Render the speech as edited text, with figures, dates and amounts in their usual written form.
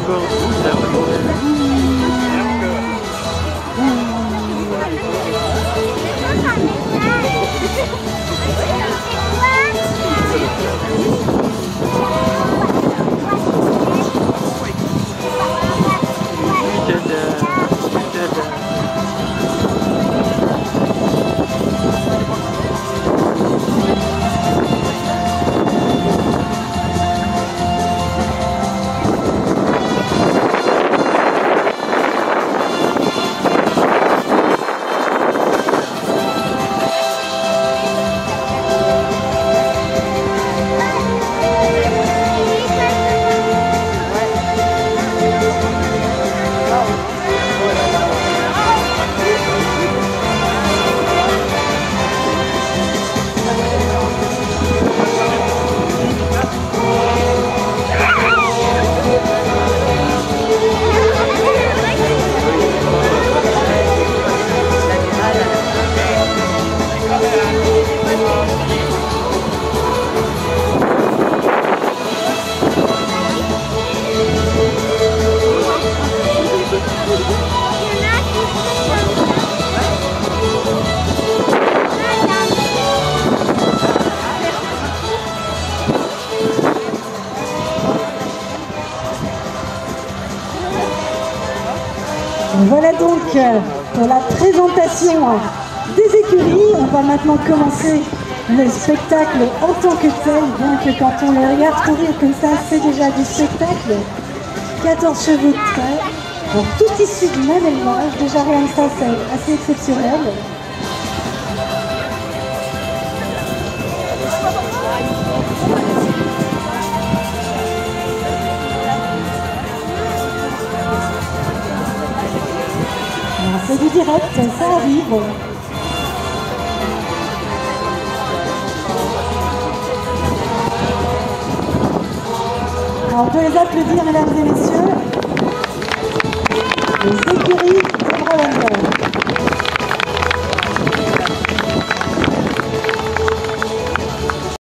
encore. Ça Voilà donc pour la présentation des écuries. On va maintenant commencer le spectacle en tant que tel, bien que quand on les regarde courir comme ça, c'est déjà du spectacle. 14 chevaux de trait, donc tout issu du même élevage. Déjà rien que ça, c'est assez exceptionnel. C'est du direct, ça arrive. Alors, on peut les applaudir, mesdames et messieurs. Les écuries